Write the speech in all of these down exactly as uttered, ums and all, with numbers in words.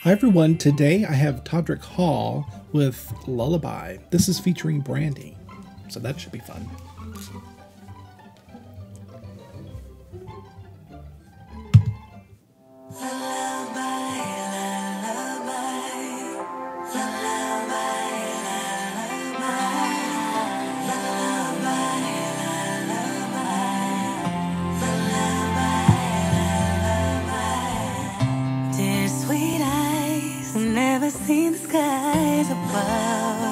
Hi everyone, today I have Todrick Hall with Lullaby. This is featuring Brandy, so that should be fun. Never seen the skies above.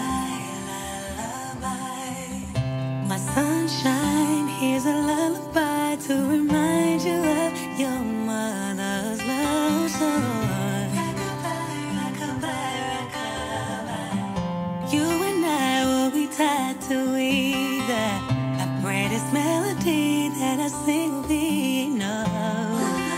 My sunshine, here's a lullaby to remind you of your mother's love song. You and I will be tied to either. I pray this melody that I sing will be enough.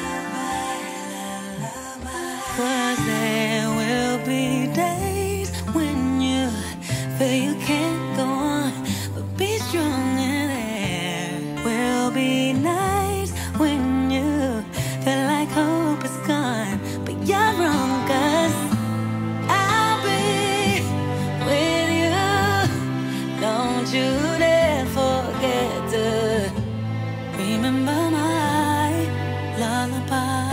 'Cause there will be days when you feel you can't go on, but be strong, and there will be nights when you feel like hope is gone, but you're wrong, 'cause I'll be with you. Don't you dare forget to remember my lullaby.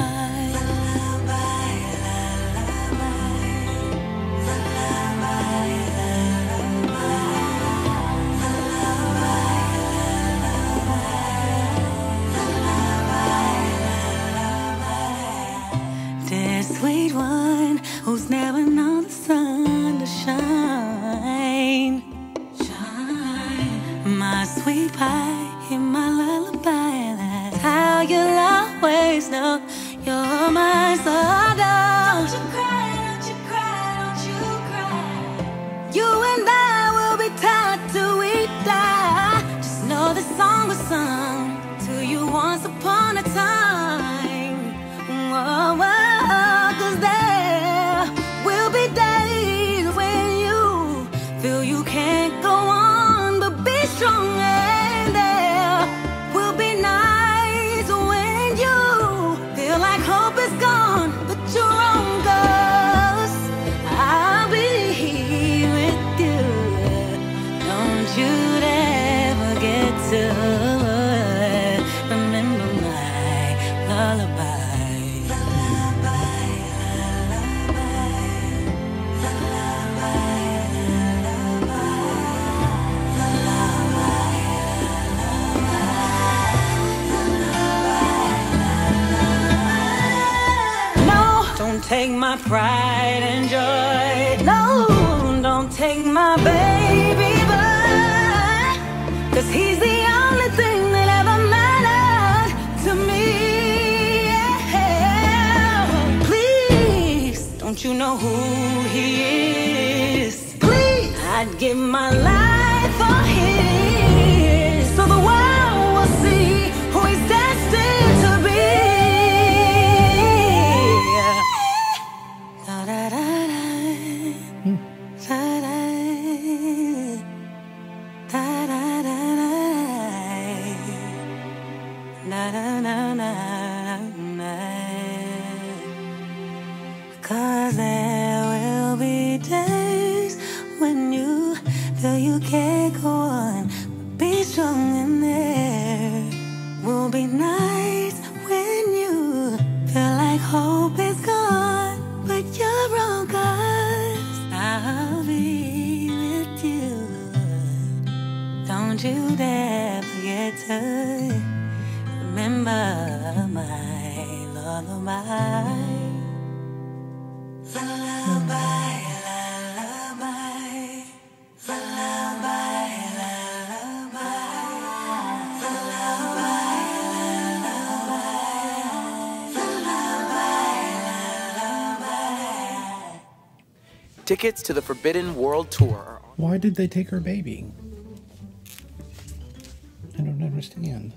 Sweet one who's never known the sun to shine. Shine. My sweet pie in my lullaby. That's how you'll always know you're my stardust. Don't you cry, don't you cry, don't you cry. You and I will be tied till we die. Just know this song was sung to you once upon a time. Whoa, whoa. Can't go on, but be strong, and there will be nights when you feel like hope is gone, but you're wrong, 'cause I'll be here with you. Don't you ever get to remember my lullaby. Take my pride and joy. No, don't take my baby boy, 'cause he's the only thing that ever mattered to me. Yeah. Please, don't you know who he is? Please, I'd give my life for his, so the world will see who he's destined to be. Cause there will be days when you feel you can't go on, but be strong, and there will be nights when you feel like hope is gone, but you're wrong, 'cause I'll be with you. Don't you dare forget to remember my lullaby. Lullaby, lullaby, lullaby, lullaby, lullaby, lullaby, lullaby. Tickets to the Forbidden World Tour. Why did they take her baby? I don't understand.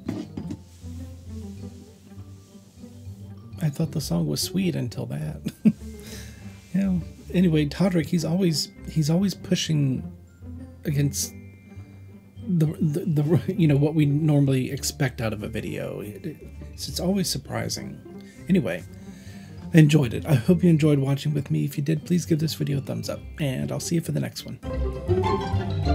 I thought the song was sweet until that. You know, anyway, Todrick, he's always he's always pushing against the, the the you know what we normally expect out of a video. It, it's, it's always surprising. Anyway, enjoyed it. I hope you enjoyed watching with me. If you did, please give this video a thumbs up, and I'll see you for the next one.